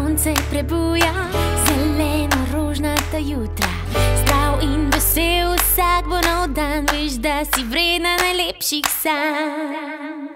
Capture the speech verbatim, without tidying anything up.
sonce prebuja zeleno-rožnata jutra. Zdrav in vesel vsak bo nov dan, veš, da si vredna najlepših sanj.